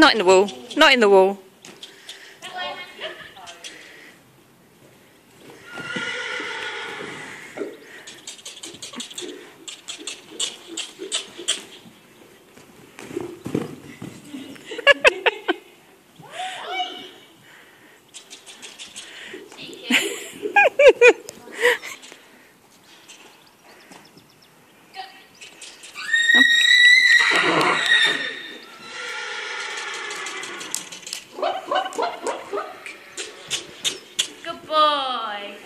Not in the wall. Not in the wall. Good boy.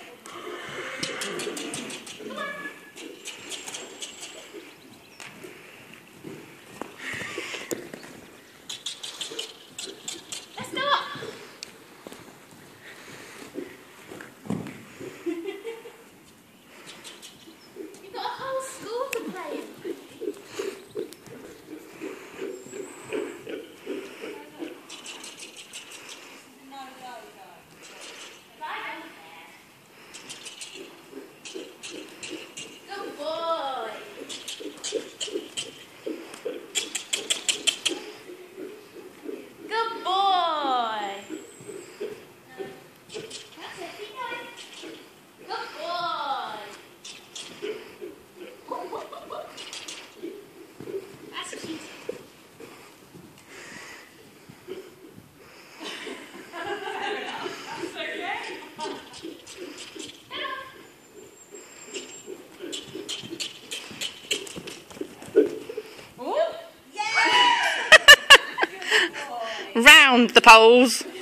Let's go up. You've got a whole school to play in. Good boy. Good boy. That's it, keep going. Good boy. That's cute. That's okay. Round the poles.